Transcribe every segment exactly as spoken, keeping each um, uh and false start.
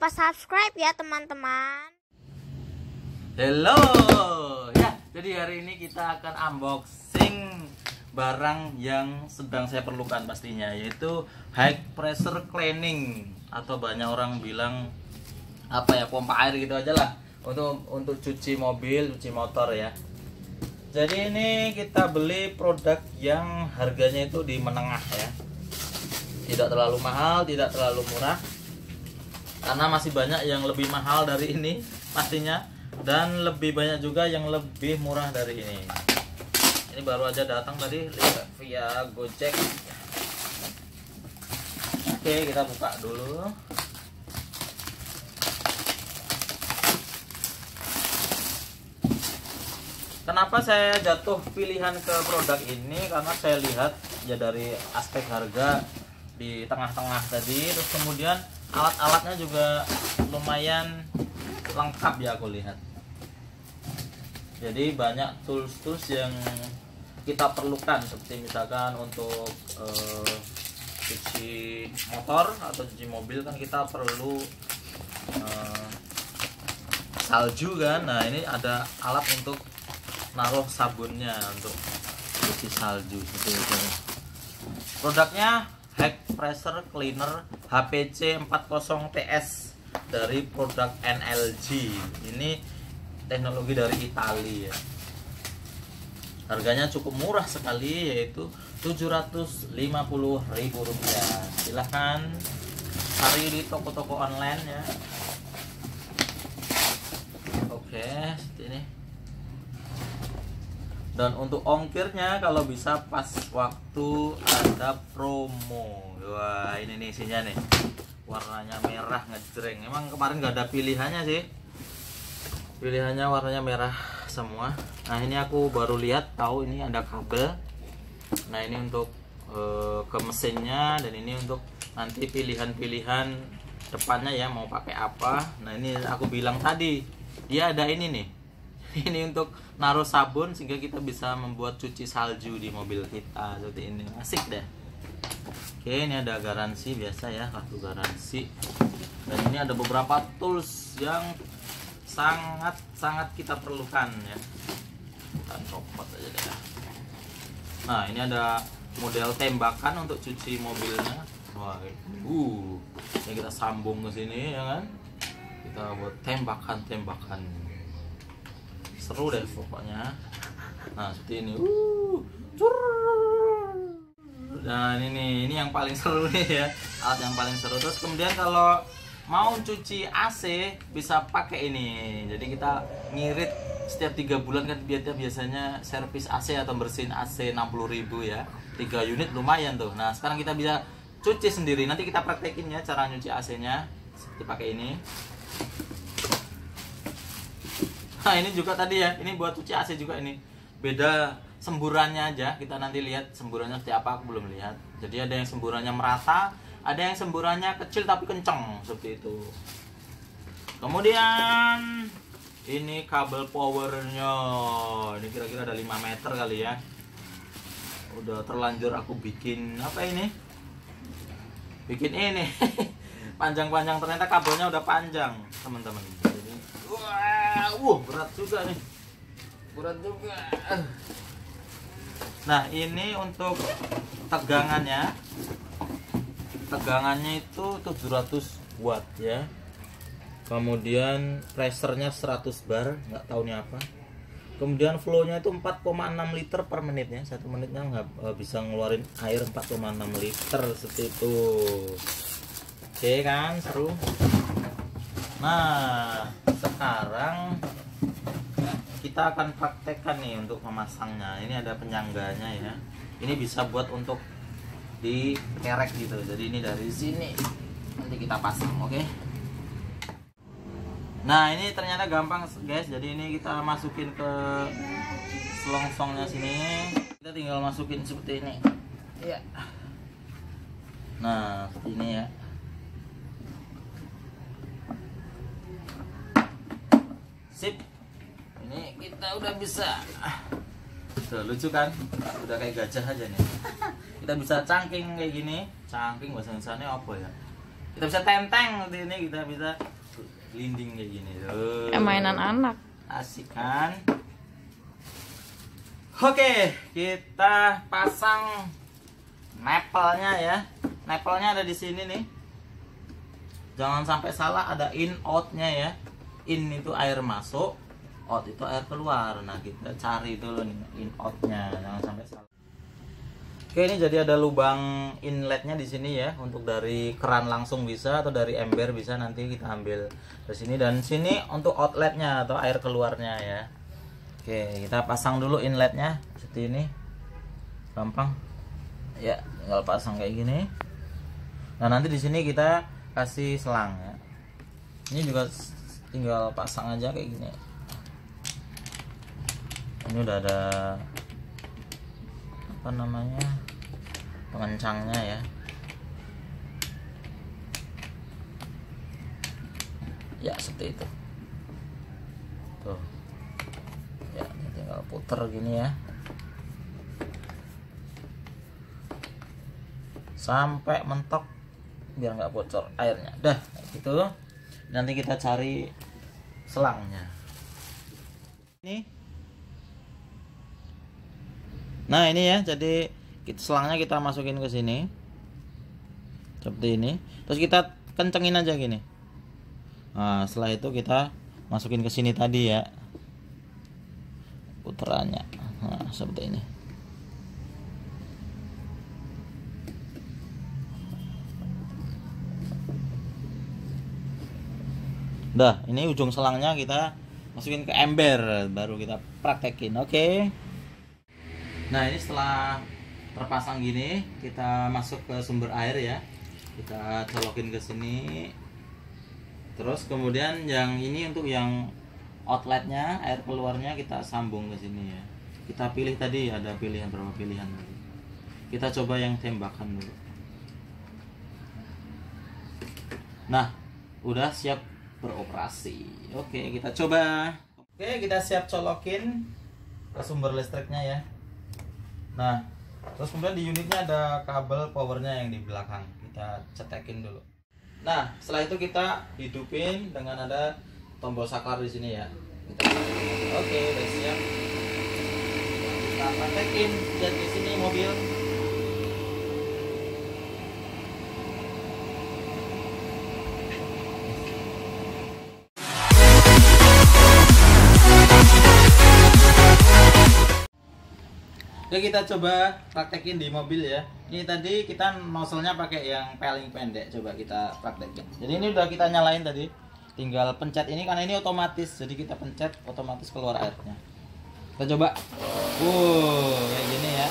lupa subscribe ya teman-teman. Halo ya, jadi hari ini kita akan unboxing barang yang sedang saya perlukan pastinya, yaitu high pressure cleaning, atau banyak orang bilang apa ya, pompa air gitu aja lah, untuk untuk cuci mobil, cuci motor ya. Jadi ini kita beli produk yang harganya itu di menengah ya, tidak terlalu mahal, tidak terlalu murah, karena masih banyak yang lebih mahal dari ini pastinya, dan lebih banyak juga yang lebih murah dari ini. Ini baru aja datang tadi via Gojek. Oke, kita buka dulu. Kenapa saya jatuh pilihan ke produk ini? Karena saya lihat ya dari aspek harga di tengah-tengah tadi, terus kemudian alat-alatnya juga lumayan lengkap ya aku lihat. Jadi banyak tools-tools yang kita perlukan, seperti misalkan untuk uh, cuci motor atau cuci mobil kan kita perlu uh, salju kan. Nah ini ada alat untuk naruh sabunnya untuk cuci salju seperti itu. Produknya High Pressure Cleaner H P C empat puluh T S dari produk N L G. Ini teknologi dari Italia ya. Harganya cukup murah sekali, yaitu tujuh ratus lima puluh ribu rupiah. Silahkan cari di toko-toko online ya. Oke, seperti ini. Dan untuk ongkirnya kalau bisa pas waktu ada promo. Wah, ini nih isinya nih. Warnanya merah ngejreng. Emang kemarin nggak ada pilihannya sih. Pilihannya warnanya merah semua. Nah ini aku baru lihat, tahu ini ada kabel. Nah ini untuk e, ke mesinnya, dan ini untuk nanti pilihan-pilihan depannya ya, mau pakai apa. Nah ini aku bilang tadi, dia ada ini nih. Ini untuk naruh sabun sehingga kita bisa membuat cuci salju di mobil kita seperti ini. Asik deh. Oke, ini ada garansi biasa ya, kartu garansi. Dan ini ada beberapa tools yang sangat-sangat kita perlukan ya. Kita copot aja deh. Nah ini ada model tembakan untuk cuci mobilnya. Wah, uh, ini kita sambung ke sini ya kan. Kita buat tembakan-tembakan. Seru deh pokoknya. Nah seperti ini. Uh, Dan ini ini yang paling seru nih ya, alat yang paling seru. Terus kemudian kalau mau cuci A C bisa pakai ini. Jadi kita ngirit setiap tiga bulan kan, biasanya servis A C atau bersihin A C enam puluh ribu ya, tiga unit lumayan tuh. Nah sekarang kita bisa cuci sendiri. Nanti kita praktekin ya cara nyuci A C nya seperti pakai ini. Nah ini juga tadi ya, ini buat cuci A C juga ini. Beda semburannya aja, kita nanti lihat semburannya seperti apa, aku belum lihat. Jadi ada yang semburannya merata, ada yang semburannya kecil tapi kenceng seperti itu. Kemudian ini kabel powernya, ini kira-kira ada lima meter kali ya. Udah terlanjur aku bikin apa ini, bikin ini panjang-panjang, ternyata kabelnya udah panjang teman-teman. Jadi wah, uh, berat juga nih, berat juga. Nah ini untuk tegangannya, tegangannya itu tujuh ratus watt ya. Kemudian pressernya seratus bar, nggak tahu nih apa. Kemudian flownya itu empat koma enam liter per menitnya, satu menitnya nggak bisa ngeluarin air empat koma enam liter seperti itu. Oke kan, seru. Nah sekarang kita akan praktekkan nih untuk memasangnya. Ini ada penyangganya ya. Ini bisa buat untuk dikerek gitu. Jadi ini dari sini nanti kita pasang, oke? Okay? Nah ini ternyata gampang guys. Jadi ini kita masukin ke selongsongnya sini. Kita tinggal masukin seperti ini. Iya. Nah seperti ini ya. Sip. Ini kita udah bisa. Tuh, lucu kan? Udah kayak gajah aja nih. Kita bisa cangking kayak gini. Cangking bahasa Indonesia apa ya? Kita bisa tenteng seperti ini, kita bisa linding kayak gini. Tuh. Kayak mainan anak. Asik kan? Oke, kita pasang nepelnya ya. Nepelnya ada di sini nih. Jangan sampai salah, ada in outnya ya. In itu air masuk, out itu air keluar. Nah, kita cari dulu nih in outnya, jangan sampai salah. Oke, ini jadi ada lubang inletnya di sini ya, untuk dari keran langsung bisa atau dari ember bisa, nanti kita ambil dari sini, dan sini untuk outletnya atau air keluarnya ya. Oke, kita pasang dulu inletnya seperti ini, gampang ya, tinggal pasang kayak gini. Nah, nanti di sini kita kasih selang ya. Ini juga tinggal pasang aja kayak gini. Ini udah ada apa namanya, pengencangnya ya. Ya seperti itu tuh ya, ini tinggal puter gini ya sampai mentok biar nggak bocor airnya. Dah gitu, nanti kita cari selangnya ini. Nah ini ya, jadi selangnya kita masukin ke sini seperti ini, terus kita kencengin aja gini. Nah setelah itu kita masukin ke sini tadi ya, puterannya. Nah seperti ini. Dah, ini ujung selangnya kita masukin ke ember, baru kita praktekin. Oke. Okay. Nah ini setelah terpasang gini, kita masuk ke sumber air ya, kita colokin ke sini, terus kemudian yang ini untuk yang outletnya, air keluarnya kita sambung ke sini ya. Kita pilih tadi, ada pilihan berapa pilihan tadi. Kita coba yang tembakan dulu. Nah udah siap beroperasi. Oke, kita coba. Oke, kita siap colokin ke sumber listriknya ya. Nah, terus kemudian di unitnya ada kabel powernya yang di belakang, kita cetekin dulu. Nah, setelah itu kita hidupin dengan ada tombol saklar di sini ya. Kita, oke, udah siap. Kita praktekin, lihat di sini mobil. Oke, kita coba praktekin di mobil ya. Ini tadi kita nozzle-nya pakai yang paling pendek, coba kita praktekin. Jadi ini udah kita nyalain tadi, tinggal pencet ini karena ini otomatis, jadi kita pencet otomatis keluar airnya. Kita coba. Wow, kayak gini ya.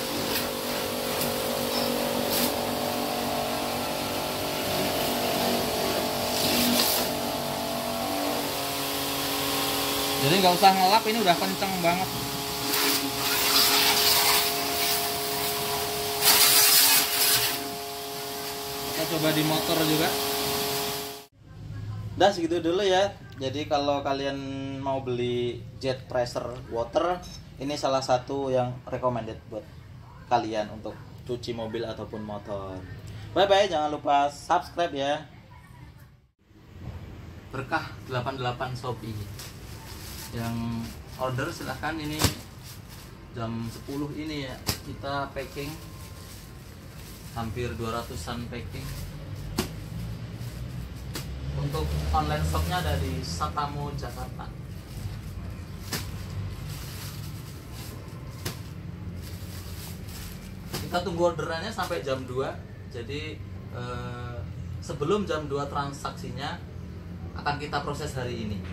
Jadi nggak usah ngelap, ini udah kenceng banget. Kita coba di motor juga. Udah segitu dulu ya. Jadi kalau kalian mau beli jet pressure water, ini salah satu yang recommended buat kalian untuk cuci mobil ataupun motor. Bye bye, jangan lupa subscribe ya. Berkah delapan puluh delapan Shopee. Yang order silahkan, ini jam sepuluh ini ya kita packing. Hampir dua ratusan packing. Untuk online shopnya ada di Satamo Jakarta. Kita tunggu orderannya sampai jam dua. Jadi eh, sebelum jam dua transaksinya akan kita proses hari ini.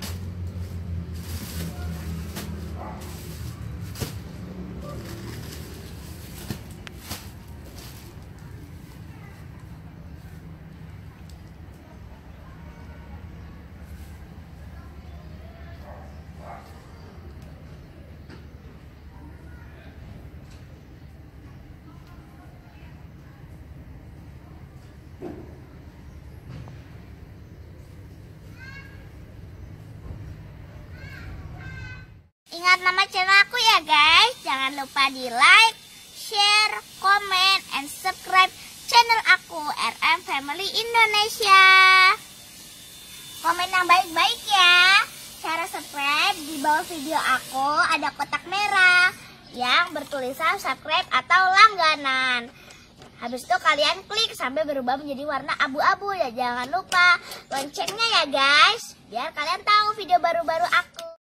Ingat nama channel aku ya guys. Jangan lupa di like, share, comment, and subscribe channel aku R M Family dari Indonesia. Komen yang baik-baik ya. Cara subscribe di bawah video aku ada kotak merah yang bertulisan subscribe atau langganan. Habis itu kalian klik sampai berubah menjadi warna abu-abu ya. Jangan lupa loncengnya ya guys, biar kalian tahu video baru-baru aku.